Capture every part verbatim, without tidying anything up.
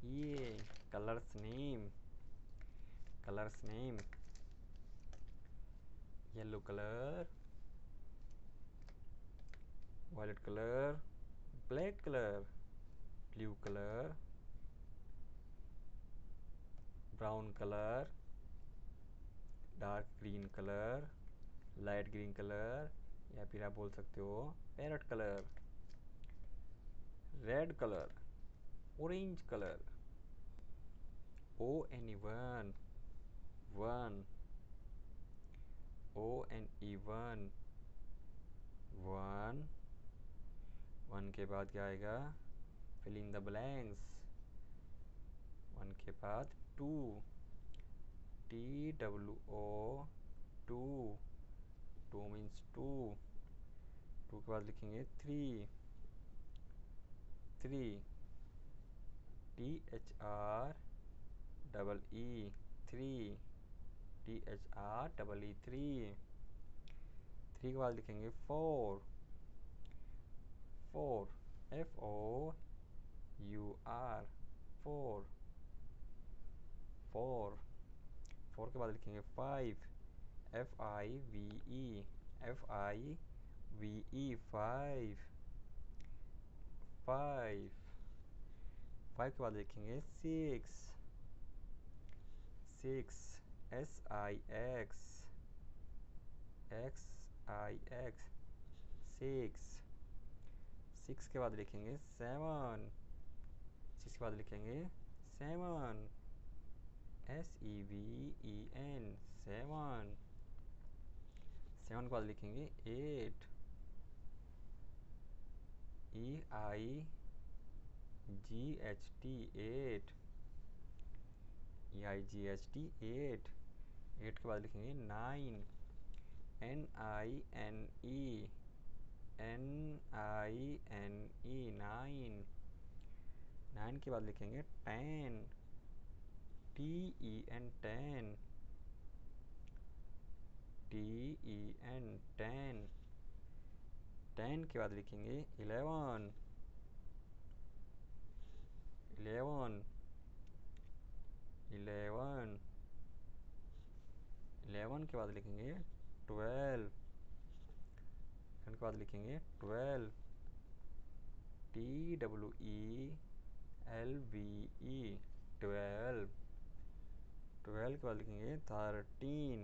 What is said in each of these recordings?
ये colours name, colours name, yellow colour, violet colour, black colour, blue colour, brown colour, dark green colour, light green colour, या फिर आप बोल सकते हो parrot colour, red colour, orange colour, O N E one, one, O N E one, one, one के बाद क्या आएगा, fill in the blanks, one के बाद two, T W O, two, two means two, two के बाद लिखेंगे three, three, T H R double E, three, T H R double E, three, three के बाद लिखेंगे four, four, F O U R, four, four, four के बाद लिखेंगे five, F I V E, F I V E, five, five, five के बाद लिखेंगे six, six, S I X, X I X, six, six के बाद लिखेंगे seven, six के बाद लिखेंगे seven, S E V E N, seven, seven के बाद लिखेंगे eight, E I G H T, eight, E I G H T, eight, eight के बाद लिखेंगे nine, N I N E, N I N E, nine, nine के बाद लिखेंगे ten, T E N, ten, T E N, ten, ten के बाद लिखेंगे eleven, eleven, eleven, eleven के बाद लिखेंगे ट्वेल्व, के बाद लिखेंगे twelve, T W E L V E, twelve, twelve के बाद लिखेंगे thirteen,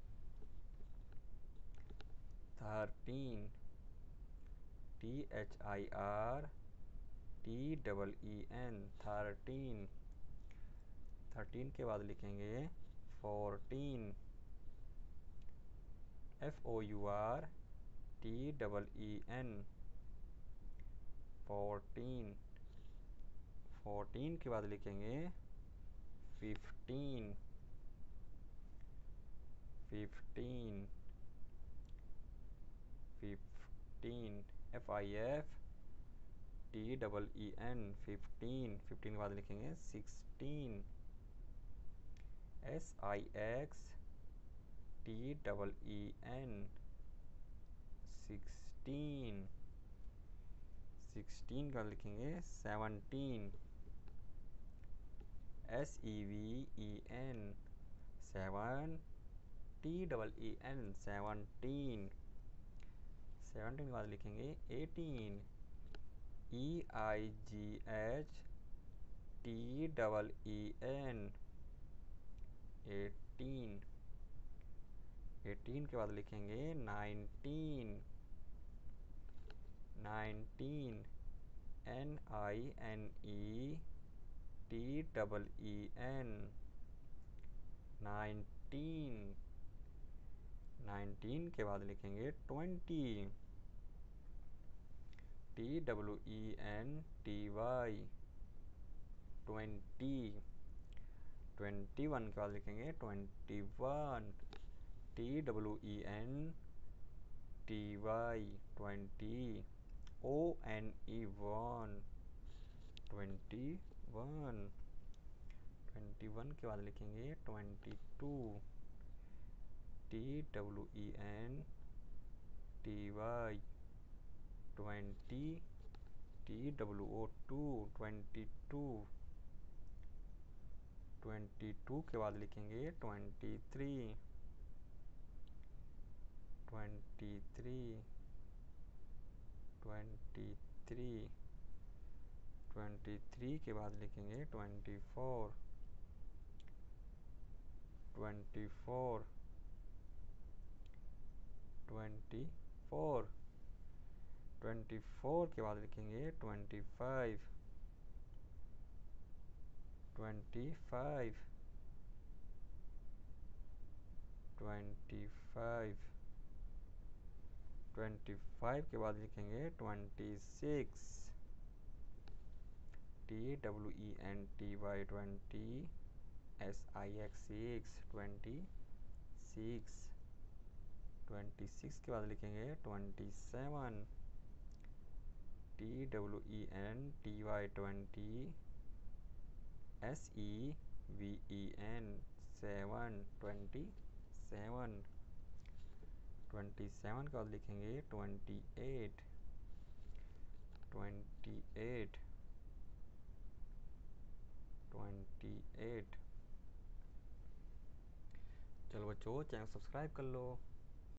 thirteen, T H I R T double E N, thirteen, thirteen के बाद लिखेंगे fourteen, F O U R T double E N, fourteen, fourteen के बाद लिखेंगे fifteen, fifteen, fifteen, F I F T double E N, fifteen, fifteen के बाद लिखेंगे sixteen, S I X T double E N, sixteen, sixteen का लिखेंगे seventeen, S E V E N, seven, T double E N, seventeen, seventeen के बाद लिखेंगे eighteen, E I G H T double E N, eighteen, eighteen के बाद लिखेंगे nineteen, nineteen, N I N E T double E N, nineteen, nineteen के बाद लिखेंगे twenty, T W E N T Y, twenty, twenty one के बाद लिखेंगे twenty one, T W E N T Y, twenty, ओ N E one, twenty one, twenty one के बाद लिखेंगे twenty two, T W E N T Y, twenty, T W O two, twenty two, twenty two के बाद लिखेंगे twenty three, twenty three, twenty three, twenty three के बाद लिखेंगे twenty four, twenty four, twenty four, twenty four के बाद लिखेंगे twenty five, twenty five, twenty five, twenty five के बाद लिखेंगे twenty six, T W E N T Y twenty, S I X six, twenty six, twenty six के बाद लिखेंगे twenty seven, T W E N T Y twenty, S E V E N seven, twenty seven, twenty seven के बाद लिखेंगे twenty eight, twenty eight, twenty eight. चलो बच्चों channel subscribe कर लो।